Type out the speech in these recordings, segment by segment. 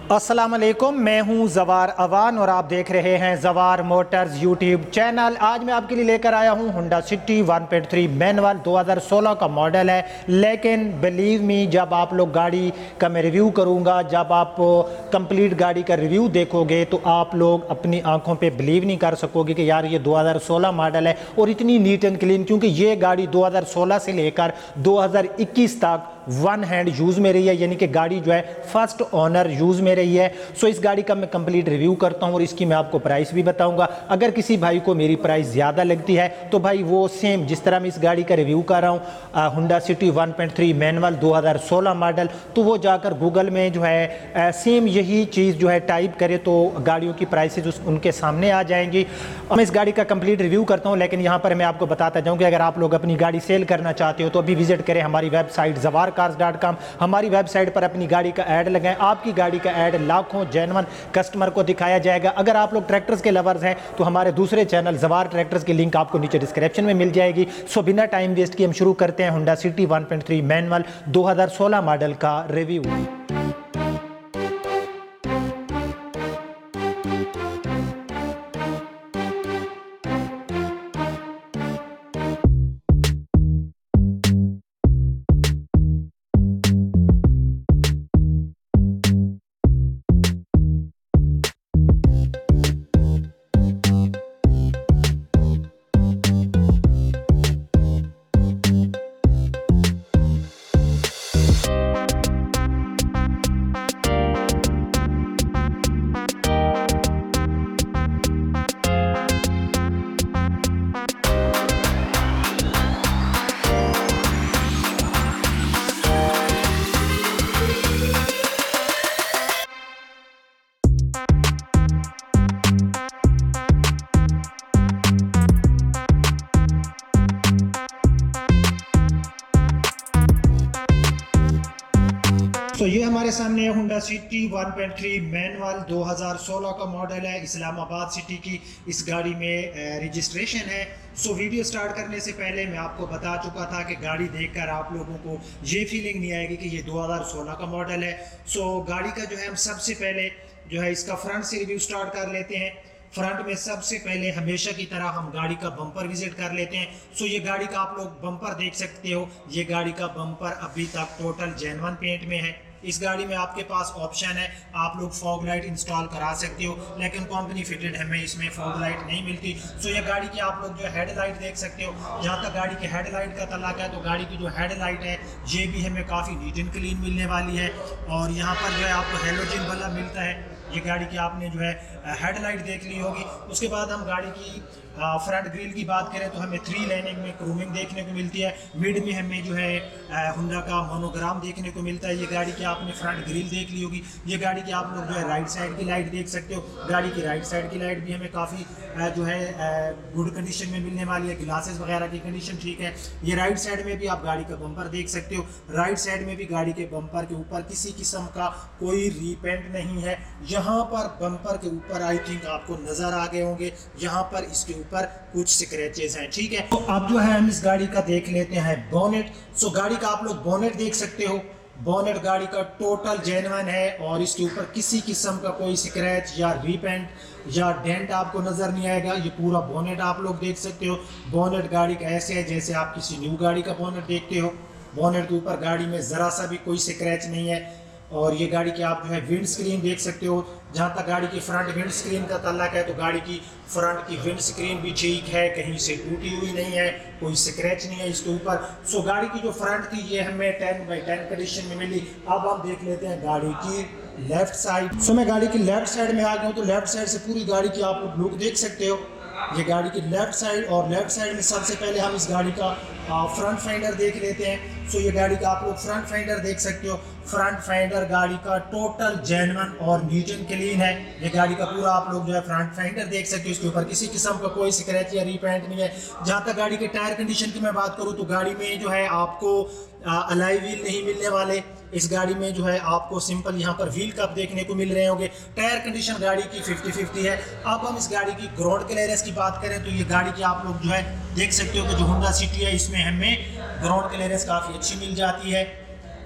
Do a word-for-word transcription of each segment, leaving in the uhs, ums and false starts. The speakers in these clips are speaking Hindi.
अस्सलाम वालेकुम, मैं हूं जवार अवान और आप देख रहे हैं जवार मोटर्स यूट्यूब चैनल। आज मैं आपके लिए लेकर आया हूं Honda City one point three manual दो हज़ार सोलह का मॉडल है। लेकिन बिलीव मी, जब आप लोग गाड़ी का मैं रिव्यू करूंगा, जब आप कंप्लीट गाड़ी का रिव्यू देखोगे तो आप लोग अपनी आंखों पे बिलीव नहीं कर सकोगे कि यार ये दो हज़ार सोलह मॉडल है और इतनी नीट एंड क्लीन। क्योंकि ये गाड़ी दो हज़ार सोलह से लेकर दो हज़ार इक्कीस तक वन हैंड यूज़ में रही है, यानी कि गाड़ी जो है फर्स्ट ओनर यूज़ में रही है। सो इस गाड़ी का मैं कंप्लीट रिव्यू करता हूं और इसकी मैं आपको प्राइस भी बताऊंगा। अगर किसी भाई को मेरी प्राइस ज़्यादा लगती है तो भाई वो सेम जिस तरह मैं इस गाड़ी का रिव्यू कर रहा हूं, Honda City one point three manual दो हज़ार सोलह मॉडल, तो वो जाकर गूगल में जो है सेम यही चीज़ जो है टाइप करे तो गाड़ियों की प्राइसेज उनके सामने आ जाएंगी। मैं इस गाड़ी का कंप्लीट रिव्यू करता हूँ, लेकिन यहाँ पर मैं आपको बताता जाऊँ कि अगर आप लोग अपनी गाड़ी सेल करना चाहते हो तो अभी विजिट करें हमारी वेबसाइट जवार कार्स डॉट कॉम। हमारी वेबसाइट पर अपनी गाड़ी का ऐड लगाएं, आपकी गाड़ी का ऐड लाखों जेन्युइन कस्टमर को दिखाया जाएगा। अगर आप लोग ट्रैक्टर्स के लवर्स हैं तो हमारे दूसरे चैनल जवार ट्रैक्टर्स की लिंक आपको नीचे डिस्क्रिप्शन में मिल जाएगी। सो बिना टाइम वेस्ट किए हम शुरू करते हैं Honda City one point three manual दो हज़ार सोलह मॉडल का रिव्यू। तो ये हमारे सामने Honda City one point three manual दो हज़ार सोलह का मॉडल है। इस्लामाबाद सिटी की इस गाड़ी में रजिस्ट्रेशन है। सो वीडियो स्टार्ट करने से पहले मैं आपको बता चुका था कि गाड़ी देखकर आप लोगों को ये फीलिंग नहीं आएगी कि ये दो हज़ार सोलह का मॉडल है। सो गाड़ी का जो है हम सबसे पहले जो है इसका फ्रंट से रिव्यू स्टार्ट कर लेते हैं। फ्रंट में सबसे पहले हमेशा की तरह हम गाड़ी का बम्पर विजिट कर लेते हैं। सो ये गाड़ी का आप लोग बम्पर देख सकते हो, ये गाड़ी का बम्पर अभी तक टोटल जेन्युइन पेंट में है। इस गाड़ी में आपके पास ऑप्शन है, आप लोग फॉग लाइट इंस्टॉल करा सकते हो, लेकिन कंपनी फिटेड हमें इसमें फॉग लाइट नहीं मिलती। सो ये गाड़ी की आप लोग जो हेडलाइट देख सकते हो, जहाँ तक गाड़ी की हेडलाइट का तल्लुक है तो गाड़ी की जो हेडलाइट है ये भी हमें काफ़ी नीट एंड क्लीन मिलने वाली है। और यहाँ पर जो है आपको हेलोजन बल्ब मिलता है। ये गाड़ी की आपने जो है हेडलाइट देख ली होगी। उसके बाद हम गाड़ी की फ्रंट ग्रिल की बात करें तो हमें थ्री लाइनिंग में क्रूमिंग देखने को मिलती है। मिड में हमें जो है होंडा का मोनोग्राम देखने को मिलता है। ये गाड़ी की आपने फ्रंट ग्रिल देख ली होगी। ये गाड़ी की आप लोग जो है राइट साइड की लाइट देख सकते हो। गाड़ी की राइट साइड की लाइट भी हमें काफ़ी जो है गुड कंडीशन में मिलने वाली है। ग्लासेस वगैरह की कंडीशन ठीक है। ये राइट साइड में भी आप गाड़ी का बम्पर देख सकते हो। राइट साइड में भी गाड़ी के बम्पर के ऊपर किसी किस्म का कोई रीपेंट नहीं है। यहाँ पर बम्पर के ऊपर आई थिंक आपको नज़र आ गए होंगे, यहाँ पर इसके ऊपर कुछ स्क्रैचेस हैं, ठीक है। तो अब जो है हम इस गाड़ी का देख लेते हैं बोनेट। सो गाड़ी का आप लोग बोनेट देख सकते हो। बोनेट गाड़ी का टोटल जेन्युइन है और इसके ऊपर किसी किस्म का कोई स्क्रैच या रीपेंट या डेंट आपको नज़र नहीं आएगा। ये पूरा बोनेट आप लोग देख सकते हो। बोनेट गाड़ी का ऐसे है जैसे आप किसी न्यू गाड़ी का बोनेट देखते हो। बोनेट के ऊपर गाड़ी में ज़रा सा भी कोई स्क्रैच नहीं है। और ये गाड़ी की आप जो है विंड स्क्रीन देख सकते हो। जहाँ तक गाड़ी की फ्रंट विंड स्क्रीन का तल्लुक है तो गाड़ी की फ्रंट की विंड स्क्रीन भी ठीक है, कहीं से टूटी हुई नहीं है, कोई स्क्रैच नहीं है इसके ऊपर। सो गाड़ी की जो फ्रंट थी ये हमें टेन बाई टेन कंडीशन में मिली। अब हम देख लेते हैं गाड़ी की लेफ्ट साइड। सो मैं गाड़ी की लेफ्ट साइड में आ गया हूँ तो लेफ्ट साइड से पूरी गाड़ी की आप लोग लुक देख सकते हो। ये गाड़ी की लेफ्ट साइड और लेफ्ट साइड में सबसे पहले हम इस गाड़ी का फ्रंट फेंडर देख लेते हैं। सो ये गाड़ी का आप लोग फ्रंट फेंडर देख सकते हो। फ्रंट फेंडर गाड़ी का टोटल जेन्युइन और नीट एंड क्लीन है। ये गाड़ी का पूरा आप लोग जो है फ्रंट फेंडर देख सकते हो। इसके ऊपर किसी किस्म का कोई स्क्रैच या रीपेंट नहीं है। जहाँ तक गाड़ी के टायर कंडीशन की मैं बात करूँ तो गाड़ी में जो है आपको अलाई व्हील नहीं मिलने वाले। इस गाड़ी में जो है आपको सिंपल यहाँ पर व्हील कप देखने को मिल रहे होंगे। टायर कंडीशन गाड़ी की फिफ्टी फिफ्टी है। अब हम इस गाड़ी की ग्राउंड क्लियरेंस की बात करें तो ये गाड़ी की आप लोग जो है देख सकते हो कि जो होंडा सिटी है इसमें हमें ग्राउंड क्लियरेंस काफ़ी अच्छी मिल जाती है।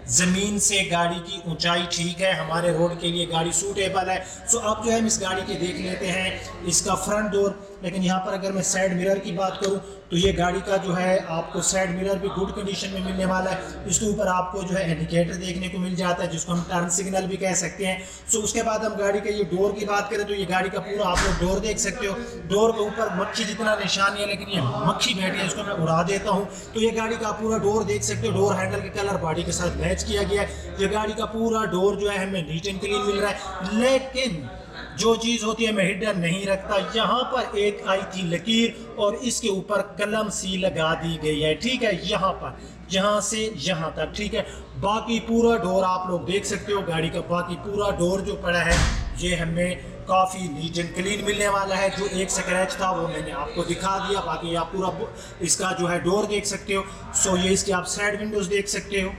ज़मीन से गाड़ी की ऊंचाई ठीक है, हमारे रोड के लिए गाड़ी सूटेबल है। सो अब जो है हम इस गाड़ी के देख लेते हैं इसका फ्रंट डोर। लेकिन यहाँ पर अगर मैं साइड मिरर की बात करूँ तो ये गाड़ी का जो है आपको साइड मिरर भी गुड कंडीशन में मिलने वाला है। इसके ऊपर आपको जो है इंडिकेटर देखने को मिल जाता है जिसको हम टर्न सिग्नल भी कह सकते हैं। सो उसके बाद हम गाड़ी के ये डोर की बात करें तो ये गाड़ी का पूरा आप लोग डोर देख सकते हो। डोर के ऊपर मक्खी जितना निशान है, लेकिन ये मक्खी बैठी है, इसको मैं उड़ा देता हूँ। तो ये गाड़ी का पूरा डोर देख सकते हो। डोर हैंडल के कलर बॉडी के साथ मैच किया गया है। ये गाड़ी का पूरा डोर जो है हमें नीट एंड क्लीन मिल रहा है। लेकिन जो चीज़ होती है मैं हिडन नहीं रखता, यहाँ पर एक आई थी लकीर और इसके ऊपर कलम सी लगा दी गई है, ठीक है, यहाँ पर, यहाँ से यहाँ तक, ठीक है। बाकी पूरा डोर आप लोग देख सकते हो। गाड़ी का बाकी पूरा डोर जो पड़ा है ये हमें काफ़ी नीट एंड क्लीन मिलने वाला है। जो एक स्क्रैच था वो मैंने आपको दिखा दिया। बाकी आप पूरा इसका जो है डोर देख सकते हो। सो ये इसकी आप साइड विंडोज देख सकते हो।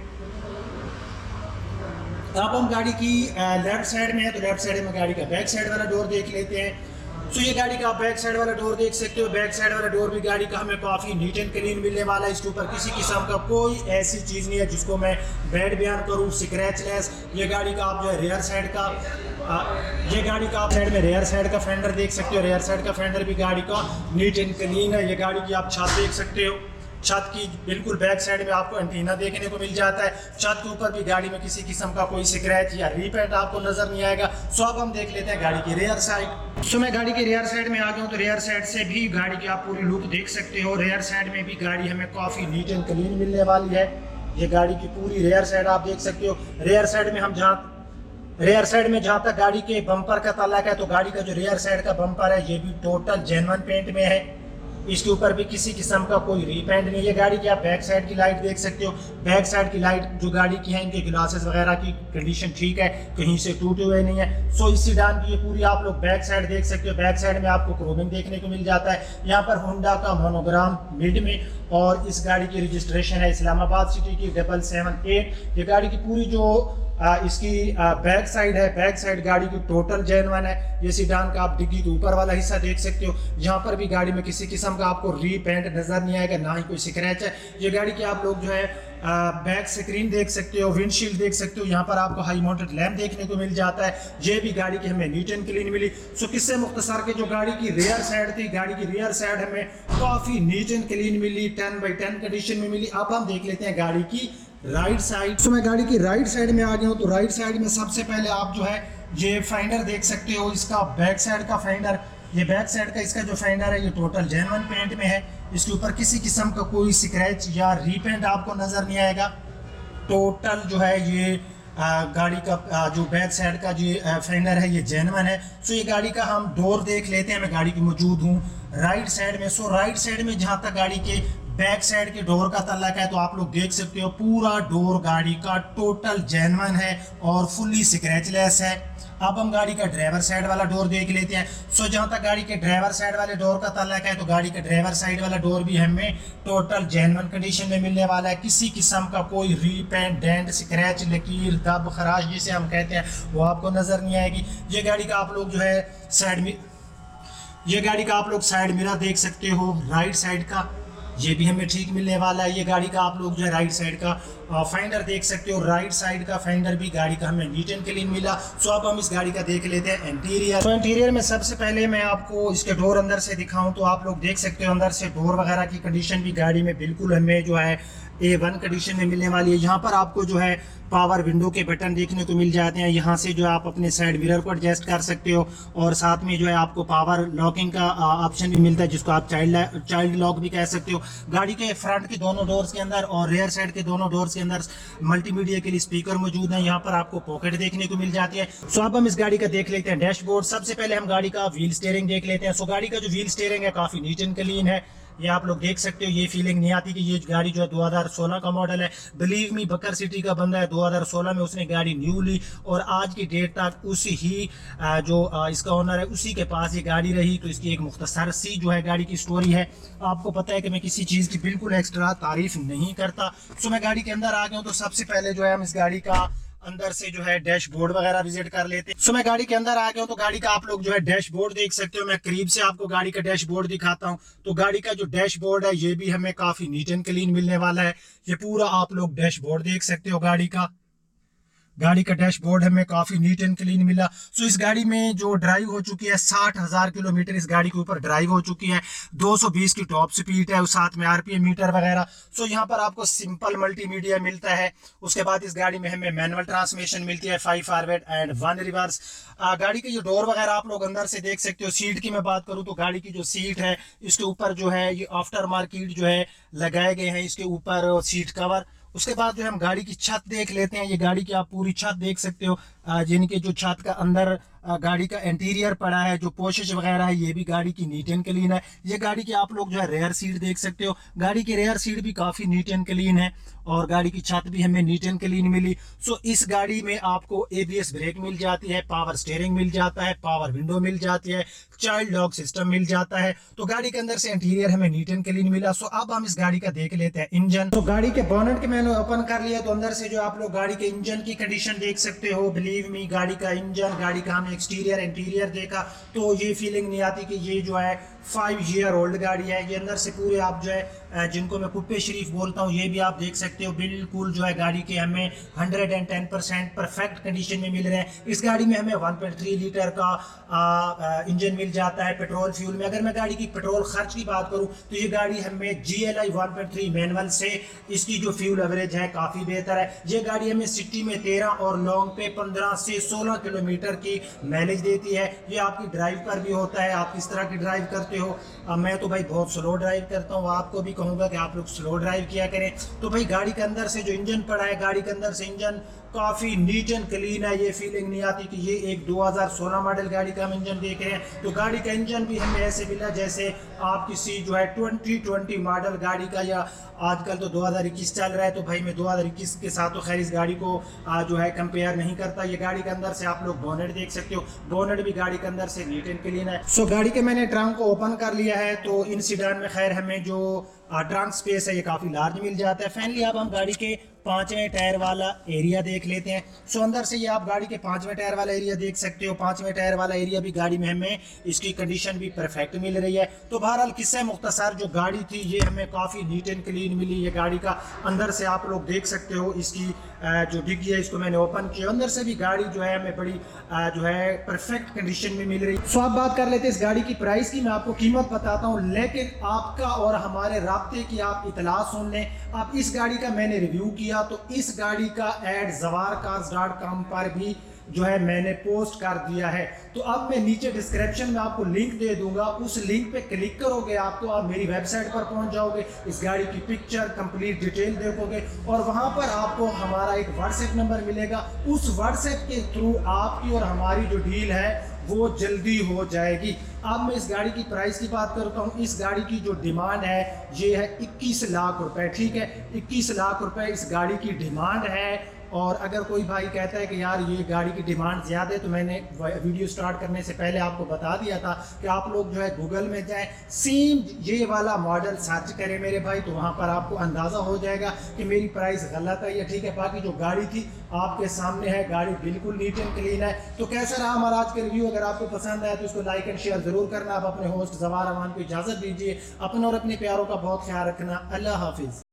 अब हम गाड़ी की लेफ्ट साइड में है तो लेफ्ट साइड में गाड़ी का बैक साइड वाला डोर देख लेते हैं। सो ये गाड़ी का बैक साइड वाला डोर देख सकते हो। बैक साइड वाला डोर भी गाड़ी का हमें काफ़ी नीट एंड क्लीन मिलने वाला है। इसके ऊपर किसी किस्म का कोई ऐसी चीज़ नहीं है जिसको मैं बैड बयान करूँ, स्क्रैचलेस। ये गाड़ी का आप जो है रेयर साइड का आ, ये गाड़ी का आप साइड में रेयर साइड का फेंडर देख सकते हो। रेयर साइड का फेंडर भी गाड़ी का नीट एंड क्लीन है। ये गाड़ी की आप छत देख सकते हो। छत की बिल्कुल बैक साइड में आपको एंटीना देखने को मिल जाता है। छत के ऊपर भी गाड़ी में किसी किस्म का कोई स्क्रैच या रीपेंट आपको नजर नहीं आएगा। सो अब हम देख लेते हैं गाड़ी की रेयर साइड। सो मैं गाड़ी की रेयर साइड में आ गया हूँ तो रेयर साइड से भी गाड़ी की आप पूरी लुक देख सकते हो। रेयर साइड में भी गाड़ी हमें काफ़ी नीट एंड क्लीन मिलने वाली है। ये गाड़ी की पूरी रेयर साइड आप देख सकते हो। रेयर साइड में हम जहाँ रेयर साइड में जहाँ तक गाड़ी के बम्पर का ताल्लुक है तो गाड़ी का जो रेयर साइड का बम्पर है ये भी टोटल जेन्युइन पेंट में है। इसके ऊपर भी किसी किस्म का कोई रीपेंट नहीं है। गाड़ी की आप बैक साइड की लाइट देख सकते हो। बैक साइड की लाइट जो गाड़ी की है इनके ग्लासेस वगैरह की कंडीशन ठीक है, कहीं से टूटे हुए नहीं है। सो इस सीडान की ये पूरी आप लोग बैक साइड देख सकते हो। बैक साइड में आपको क्रोमिंग देखने को मिल जाता है। यहाँ पर होंडा का मोनोग्राम मिड में और इस गाड़ी की रजिस्ट्रेशन है इस्लामाबाद सिटी की डबल सेवन एट। ये गाड़ी की पूरी जो आ, इसकी आ, बैक साइड है, बैक साइड गाड़ी की टोटल जेन्युइन है। ये सीडान का आप डिग्गी के ऊपर वाला हिस्सा देख सकते हो। यहाँ पर भी गाड़ी में किसी किस्म का आपको रीपेंट नजर नहीं आएगा, ना ही कोई स्क्रैच है। ये गाड़ी की आप लोग जो है आ, बैक स्क्रीन देख सकते हो, विंडशील्ड देख सकते हो। यहाँ पर आपको हाई माउंटेड लैम्प देखने को मिल जाता है। ये भी गाड़ी की हमें नीट एंड क्लीन मिली। सो किससे मुख्तसर के जो गाड़ी की रेयर साइड थी, गाड़ी की रेयर साइड हमें काफ़ी नीट एंड क्लीन मिली, टेन बाई टेन कंडीशन में मिली। अब हम देख लेते हैं गाड़ी की राइट साइड। तो मैं गाड़ी की राइट साइड में आ गया हूँ तो राइट साइड में सबसे पहले आप जो है ये फेंडर देख सकते हो। इसका बैक साइड का फेंडर, ये बैक साइड का इसका जो फेंडर है ये टोटल जेन्युइन पेंट में है। इसके ऊपर किसी किस्म का कोई स्क्रैच या रीपेंट आपको नजर नहीं आएगा। टोटल जो है ये आ, गाड़ी का आ, जो बैक साइड का जो फेंडर है ये जेन्युइन है। सो ये गाड़ी का हम डोर देख लेते हैं। मैं गाड़ी की मौजूद हूँ राइट साइड में। सो राइट साइड में जहाँ तक गाड़ी के बैक साइड के डोर का ताल्लुक है तो आप लोग देख सकते हो पूरा डोर गाड़ी का टोटल जेन्युइन है और फुल्ली स्क्रैचलेस है। अब हम गाड़ी का ड्राइवर साइड वाला डोर देख लेते हैं। सो जहाँ तक गाड़ी के ड्राइवर साइड वाले डोर का ताल्लुक है तो गाड़ी के ड्राइवर साइड वाला डोर भी हमें टोटल जेन्युइन कंडीशन में मिलने वाला है। किसी किस्म का कोई रीपेंट, डेंट, स्क्रैच, लकीर, दब, खराश जिसे हम कहते हैं वो आपको नज़र नहीं आएगी। ये गाड़ी का आप लोग जो है साइड में ये गाड़ी का आप लोग साइड मिरर देख सकते हो राइट साइड का, ये भी हमें ठीक मिलने वाला है। ये गाड़ी का आप लोग जो है राइट साइड का फेंडर देख सकते हो। राइट साइड का फेंडर भी गाड़ी का हमें नीट एंड क्लीन मिला। सो अब हम इस गाड़ी का देख लेते हैं इंटीरियर। तो इंटीरियर में सबसे पहले मैं आपको इसके डोर अंदर से दिखाऊं तो आप लोग देख सकते हो अंदर से डोर वगैरह की कंडीशन भी गाड़ी में बिल्कुल हमें जो है ए वन कंडीशन में मिलने वाली है। यहाँ पर आपको जो है पावर विंडो के बटन देखने को मिल जाते हैं। यहाँ से जो है आप अपने साइड मिरर को एडजस्ट कर सकते हो और साथ में जो है आपको पावर लॉकिंग का ऑप्शन भी मिलता है जिसको आप चाइल्ड चाइल्ड लॉक भी कह सकते हो। गाड़ी के फ्रंट के दोनों डोर्स के अंदर और रेयर साइड के दोनों डोर्स के अंदर मल्टीमीडिया के लिए स्पीकर मौजूद है। यहाँ पर आपको पॉकेट देखने को मिल जाती है। सो अब हम इस गाड़ी का देख लेते हैं डैशबोर्ड। सबसे पहले हम गाड़ी का व्हील स्टीयरिंग देख लेते हैं। सो गाड़ी का जो व्हील स्टीयरिंग है काफ़ी नीट एंड क्लीन है। ये आप लोग देख सकते हो। ये फीलिंग नहीं आती कि ये गाड़ी जो है दो हज़ार सोलह का मॉडल है। बिलीव मी, बकर सिटी का बंदा है, दो हज़ार सोलह में उसने गाड़ी न्यू ली और आज की डेट तक उसी ही जो इसका ओनर है उसी के पास ये गाड़ी रही। तो इसकी एक मुख्तसर सी जो है गाड़ी की स्टोरी है। आपको पता है कि मैं किसी चीज़ की बिल्कुल एक्स्ट्रा तारीफ नहीं करता। सो मैं गाड़ी के अंदर आ गया हूँ तो सबसे पहले जो है हम इस गाड़ी का अंदर से जो है डैशबोर्ड वगैरह विजिट कर लेते हैं। सो मैं गाड़ी के अंदर आ गया हूँ, तो गाड़ी का आप लोग जो है डैशबोर्ड देख सकते हो। मैं करीब से आपको गाड़ी का डैशबोर्ड दिखाता हूँ। तो गाड़ी का जो डैशबोर्ड है ये भी हमें काफी नीट एंड क्लीन मिलने वाला है। ये पूरा आप लोग डैशबोर्ड देख सकते हो गाड़ी का। गाड़ी का डैशबोर्ड हमें काफी नीट एंड क्लीन मिला। सो इस गाड़ी में जो ड्राइव हो चुकी है साठ हजार किलोमीटर इस गाड़ी के ऊपर ड्राइव हो चुकी है। दो सौ बीस की टॉप स्पीड है, साथ में आरपीएम मीटर वगैरह। सो यहाँ पर आपको सिंपल मल्टीमीडिया मिलता है। उसके बाद इस गाड़ी में हमें मैनुअल ट्रांसमिशन मिलती है, five forward and one reverse. गाड़ी के जो डोर वगैरह आप लोग अंदर से देख सकते हो। सीट की मैं बात करूँ तो गाड़ी की जो सीट है इसके ऊपर जो है ये आफ्टर मार्केट जो है लगाए गए हैं इसके ऊपर सीट कवर। उसके बाद जो है हम गाड़ी की छत देख लेते हैं। ये गाड़ी की आप पूरी छत देख सकते हो, जिनके जो छत का अंदर गाड़ी का इंटीरियर पड़ा है, जो पोशिश वगैरह है ये भी गाड़ी की नीट एंड क्लीन है। ये गाड़ी की आप लोग जो है रेयर सीट देख सकते हो। गाड़ी की रेयर सीट भी काफ़ी नीट एंड क्लीन है और गाड़ी की छत भी हमें नीट एंड क्लीन मिली। सो इस गाड़ी में आपको एबीएस ब्रेक मिल जाती है, पावर स्टीयरिंग मिल जाता है, पावर विंडो मिल जाती है, चाइल्ड लॉक सिस्टम मिल जाता है। तो गाड़ी के अंदर से इंटीरियर हमें नीट एंड क्लीन मिला। सो अब हम इस गाड़ी का देख लेते हैं इंजन। तो गाड़ी के बोनट के मैंने ओपन कर लिया, तो अंदर से जो आप लोग गाड़ी के इंजन की कंडीशन देख सकते हो। बिलीव मी, गाड़ी का इंजन, गाड़ी का हमने एक्सटीरियर इंटीरियर देखा तो ये फीलिंग नहीं आती कि ये जो है फाइव ईयर ओल्ड गाड़ी है। ये अंदर से पूरे आप जो है जिनको मैं कुप्पे शरीफ बोलता हूँ ये भी आप देख सकते हो। बिल्कुल जो है गाड़ी के हमें hundred and ten percent perfect condition में मिल रहे हैं। इस गाड़ी में हमें वन पॉइंट थ्री लीटर का आ, आ, इंजन मिल जाता है पेट्रोल फ्यूल में। अगर मैं गाड़ी की पेट्रोल खर्च की बात करूँ तो ये गाड़ी हमें G L I one point three manual से इसकी जो फ्यूल एवरेज है काफ़ी बेहतर है। ये गाड़ी हमें सिटी में तेरह और लॉन्ग पे पंद्रह से सोलह किलोमीटर की माइलेज देती है। ये आपकी ड्राइव पर भी होता है, आप किस तरह की ड्राइव करते हो। अब मैं तो भाई बहुत स्लो ड्राइव करता हूँ, आपको भी कहूँगा कि आप लोग स्लो ड्राइव किया करें। तो भाई गाड़ी के अंदर से जो इंजन पड़ा है, गाड़ी के अंदर से इंजन काफ़ी नीट एंड क्लीन है। ये फीलिंग नहीं आती कि ये एक दो हज़ार सोलह मॉडल गाड़ी का हम इंजन देख रहे हैं। तो गाड़ी का इंजन भी हमें ऐसे मिला जैसे आप किसी जो है ट्वेंटी ट्वेंटी मॉडल गाड़ी का, या आजकल तो दो हज़ार इक्कीस चल रहा है तो भाई मैं दो हज़ार इक्कीस के साथ तो खैर इस गाड़ी को आ, जो है कंपेयर नहीं करता। ये गाड़ी के अंदर से आप लोग बोनेट देख सकते हो। बोनेट भी गाड़ी के अंदर से नीट एंड क्लीन है। सो गाड़ी के मैंने ट्रंक को ओपन कर लिया है। तो इन सीडान में खैर हमें जो ट्रंक स्पेस है ये काफ़ी लार्ज मिल जाता है। फाइनली अब हम गाड़ी के पांचवें टायर वाला एरिया देख लेते हैं। सो अंदर से ये आप गाड़ी के पांचवें टायर वाला एरिया देख सकते हो। पांचवें टायर वाला एरिया भी गाड़ी में हमें इसकी कंडीशन भी परफेक्ट मिल रही है। तो बहरहाल किस्सा मुख्तसर जो गाड़ी थी ये हमें काफ़ी नीट एंड क्लीन मिली। ये गाड़ी का अंदर से आप लोग देख सकते हो, इसकी जो डिग्गी है इसको मैंने ओपन किया। अंदर से भी गाड़ी जो है हमें बड़ी जो है परफेक्ट कंडीशन में मिल रही है। सो आप बात कर लेते हैं इस गाड़ी की प्राइस की। मैं आपको कीमत बताता हूँ, लेकिन आपका और हमारे राब्ते की आप इतला सुन लें। आप इस गाड़ी का मैंने रिव्यू किया तो इस गाड़ी का एड जवार कार्स डॉट कॉम पर भी जो है मैंने पोस्ट कर दिया है। तो अब मैं नीचे डिस्क्रिप्शन में आपको लिंक दे दूंगा, उस लिंक पे क्लिक करोगे आप तो आप मेरी वेबसाइट पर पहुंच जाओगे। इस गाड़ी की पिक्चर कंप्लीट डिटेल देखोगे और वहां पर आपको हमारा एक व्हाट्सएप नंबर मिलेगा। उस व्हाट्सएप के थ्रू आपकी और हमारी जो डील है वो जल्दी हो जाएगी। अब मैं इस गाड़ी की प्राइस की बात करता हूँ। इस गाड़ी की जो डिमांड है ये है इक्कीस लाख रुपए। ठीक है, इक्कीस लाख रुपए इस गाड़ी की डिमांड है। और अगर कोई भाई कहता है कि यार ये गाड़ी की डिमांड ज़्यादा है, तो मैंने वीडियो स्टार्ट करने से पहले आपको बता दिया था कि आप लोग जो है गूगल में जाएं, सेम ये वाला मॉडल सर्च करें मेरे भाई, तो वहाँ पर आपको अंदाज़ा हो जाएगा कि मेरी प्राइस गलत है या ठीक है। बाकी जो गाड़ी थी आपके सामने है, गाड़ी बिल्कुल नीट एंड क्लीन है। तो कैसा रहा हमारा आज का रिव्यू? अगर आपको पसंद आया तो इसको लाइक एंड शेयर ज़रूर करना। आप अपने होस्ट जवार अमान को इजाज़त दीजिए। अपने और अपने प्यारों का बहुत ख्याल रखना। अल्लाह हाफिज़।